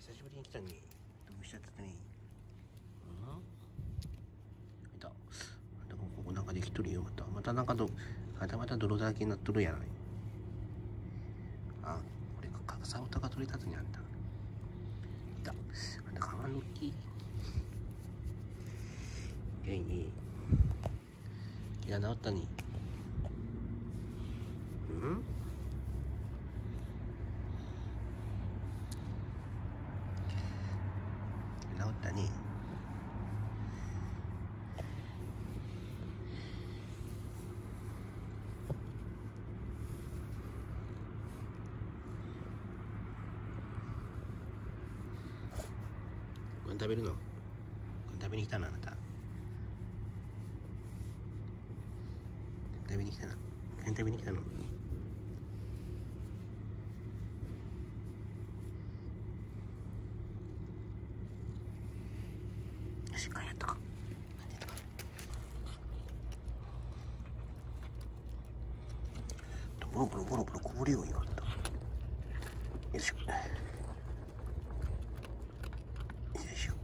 久しぶりに来たね。どうしちゃったね。いた。なんかここなんかできとるよ。またなんかまた泥だらけになっとるやない。あ、これかさおたが取れたずにあんた。いた。あんたかまんのき。いいね。いや、治ったね。治ったね。ご飯食べるの？ご飯食べに来たのあなた。食べに来たの？ご飯食べに来たの？よし、ご飯やっとこう。ボロボロこぼれようになった。よいしょ。よいしょ。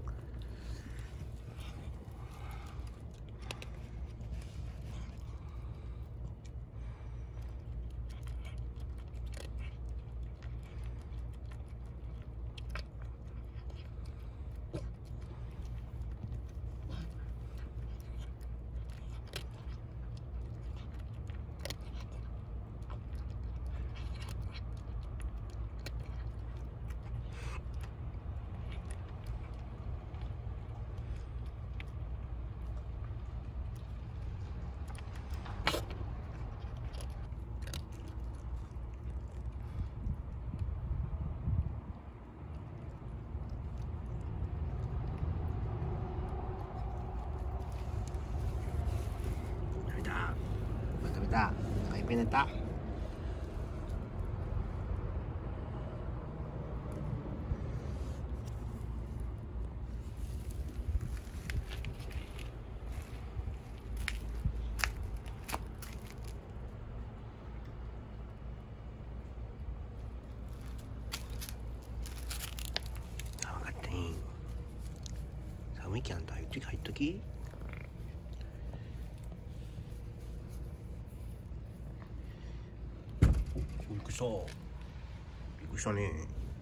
食べた。いっぱい寝た。寒かったね。寒いきあんた入っとき。びっくりした。びっくりしたね。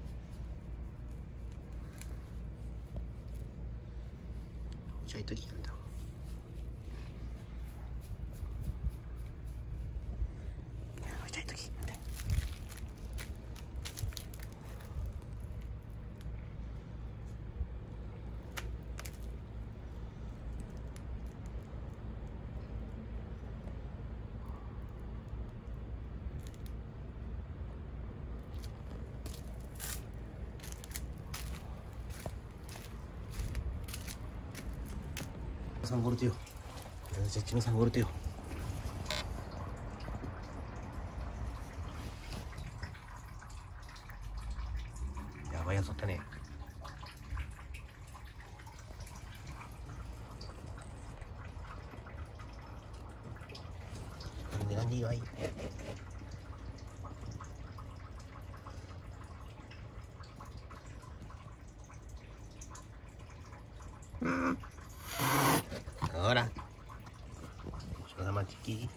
お茶入っときなんだ。お茶入っとき。さんゴルテよ。絶地のさんゴルテよ。やばいやつだったね。なんで祝い。ほら。そのまちき。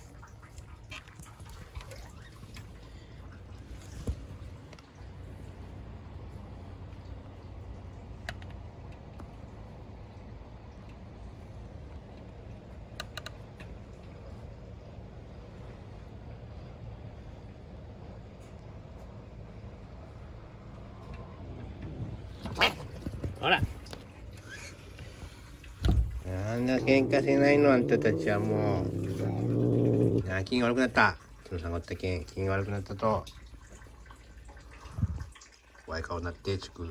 ほら。なんだ喧嘩せないのあんたたちはもう。気が悪くなった。その下がった気が悪くなったと。怖い顔になってちく。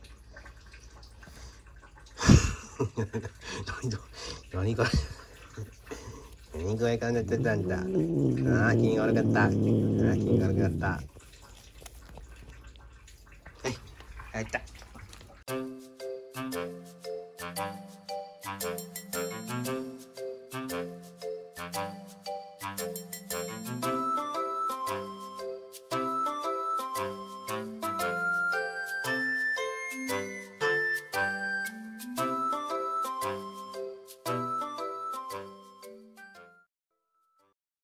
何これ。何怖い顔になってたんだ。気が悪かった。気が悪くなった。はい、入った。